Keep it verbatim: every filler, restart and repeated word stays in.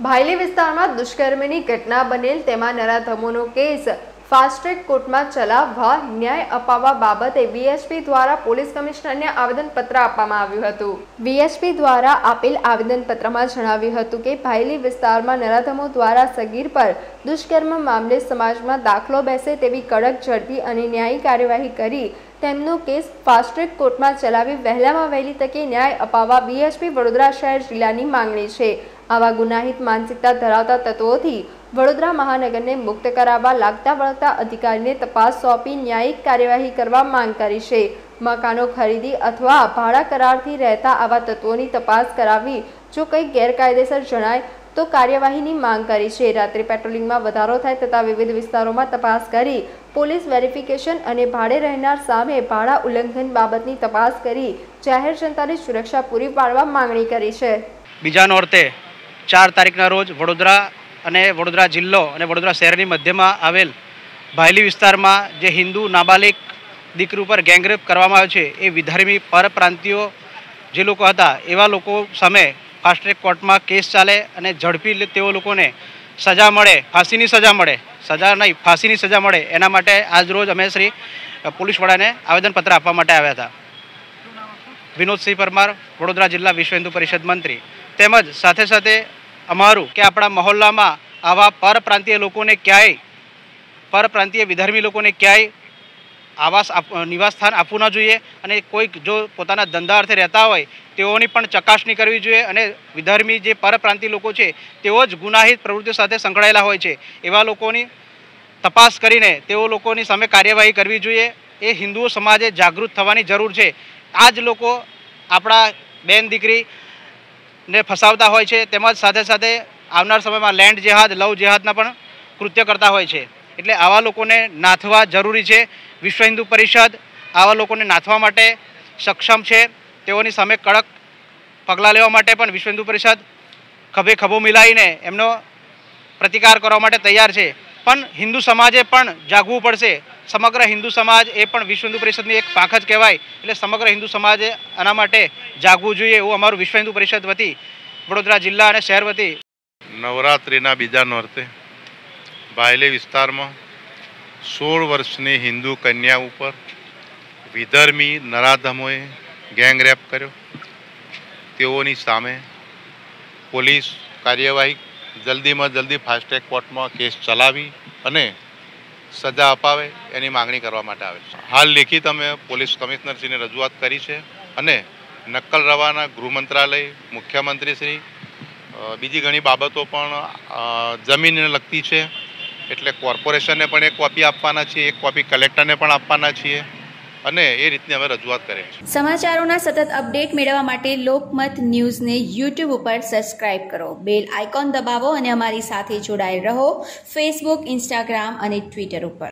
ભાયલી વિસ્તારમાં દુષ્કર્મની ઘટના બનેલ તેમાં નરાધમોનો કેસ ફાસ્ટ ટ્રેક કોર્ટમાં ચલાવવા ન્યાય અપાવવા બાબતે વીએસપી દ્વારા પોલીસ કમિશનરને આવેદનપત્ર આપવામાં આવ્યું હતું। વીએસપી દ્વારા આપેલ આવેદનપત્રમાં જણાવ્યું હતું કે ભાયલી વિસ્તારમાં નરાધમો દ્વારા સગીર પર દુષ્કર્મ મામલે સમાજમાં દાખલો બેસે તેવી કડક, ઝડપી અને ન્યાયી કાર્યવાહી કરી તેમનો કેસ ફાસ્ટ ટ્રેક કોર્ટમાં ચલાવી વહેલામાં વહેલી તકે ન્યાય અપાવવા વીએસપી વડોદરા શહેર જિલ્લાની માંગણી છે। આવા ગુનાહિત માનસિકતા ધરાવતા તત્વોથી વડોદરા મહાનગરને મુક્ત કરાવવા લાગતા વળગતા અધિકારીને તપાસ સોંપી ન્યાયિક કાર્યવાહી કરવા માંગ કરી છે। મકાનો ખરીદી અથવા ભાડા કરારથી રહેતા આવા તત્વોની તપાસ કરાવી જો કંઈ ગેરકાયદેસર જણાય તો કાર્યવાહીની માંગ કરી છે। રાત્રિ પેટ્રોલિંગમાં વધારો થાય તથા વિવિધ વિસ્તારોમાં તપાસ કરી પોલીસ વેરિફિકેશન અને ભાડે રહેનાર સામે ભાડા ઉલ્લંઘન બાબતની તપાસ કરી જાહેર જનતાની સુરક્ષા પૂરી પાડવા માંગણી કરી છે। બીજા નોરતે ચાર તારીખના રોજ વડોદરા અને વડોદરા જિલ્લો અને વડોદરા શહેરની મધ્યમાં આવેલ ભાયલી વિસ્તારમાં જે હિન્દુ નાબાલિગ દીકરી ઉપર ગેંગરેપ કરવામાં આવ્યો છે એ વિધર્મી પરપ્રાંતિયો જે લોકો હતા એવા લોકો સામે ફાસ્ટ ટ્રેક કોર્ટમાં કેસ ચાલે અને ઝડપી તેઓ લોકોને સજા મળે, ફાંસીની સજા મળે, સજા નહીં ફાંસીની સજા મળે એના માટે આજ રોજ અમે શ્રી પોલીસ વડાને આવેદનપત્ર આપવા માટે આવ્યા હતા। વિનોદસિંહ પરમાર, વડોદરા જિલ્લા વિશ્વ હિન્દુ પરિષદ મંત્રી, તેમજ સાથે સાથે અમારું કે આપણા મહોલ્લામાં આવા પરપ્રાંતીય લોકોને ક્યાંય પરપ્રાંતીય વિધર્મી લોકોને ક્યાંય આવાસ નિવાસ સ્થાન આપવું ન જોઈએ અને કોઈક જો પોતાના ધંધા અર્થે રહેતા હોય તેઓની પણ ચકાસણી કરવી જોઈએ અને વિધર્મી જે પરપ્રાંતીય લોકો છે તેઓ જ ગુનાહિત પ્રવૃત્તિઓ સાથે સંકળાયેલા હોય છે એવા લોકોની તપાસ કરીને તેઓ લોકોની સામે કાર્યવાહી કરવી જોઈએ। એ હિન્દુઓ સમાજે જાગૃત થવાની જરૂર છે। આ જ લોકો આપણા બેન દીકરીને ફસાવતા હોય છે તેમજ સાથે સાથે આવનાર સમયમાં લેન્ડ જેહાદ, લવ જેહાદના પણ કૃત્ય કરતા હોય છે। એટલે આવા લોકોને નાથવા જરૂરી છે। વિશ્વ હિન્દુ પરિષદ આવા લોકોને નાથવા માટે સક્ષમ છે। તેઓની સામે કડક પગલાં લેવા માટે પણ વિશ્વ હિન્દુ પરિષદ ખભે ખભો મિલાવીને એમનો પ્રતિકાર કરવા માટે તૈયાર છે। પણ હિન્દુ સમાજે પણ જાગવું પડશે। સમગ્ર હિન્દુ સમાજ એ પણ વિશ્વ હિન્દુ પરિષદની એક પાંખ જ કહેવાય। એટલે સમગ્ર હિન્દુ સમાજે આના માટે જાગવું જોઈએ એવું અમારું વિશ્વ હિન્દુ પરિષદ વતી વડોદરા જિલ્લા અને શહેર વતી નવરાત્રિના બીજા નોરતે ભાયલી વિસ્તારમાં સોળ વર્ષની હિન્દુ કન્યા ઉપર વિધર્મી નરાધમોએ ગેંગરેપ કર્યો। તેઓની સામે પોલીસ કાર્યવાહી જલ્દીમાં જલ્દી ફાસ્ટ ટ્રેક કોર્ટમાં કેસ ચલાવી અને સજા અપાવે એની માગણી કરવા માટે આવે છે। હાલ લેખિત અમે પોલીસ કમિશનરશ્રીને રજૂઆત કરી છે અને નક્કલ રવાના ગૃહ મંત્રાલય, મુખ્યમંત્રીશ્રી બીજી ઘણી બાબતો પણ જમીનને લગતી છે એટલે કોર્પોરેશનને પણ એક કોપી આપવાના છીએ, એક કોપી કલેક્ટરને પણ આપવાના છીએ અને એ રીતની અમે રજૂઆત કરી છે। સમાચારોના સતત અપડેટ મેળવવા માટે લોકમત ન્યૂઝને યુટ્યુબ ઉપર સબસ્ક્રાઇબ કરો, બેલ આઇકોન દબાવો અને અમારી સાથે જોડાયેલ રહો ફેસબુક, ઇન્સ્ટાગ્રામ અને ટ્વિટર ઉપર।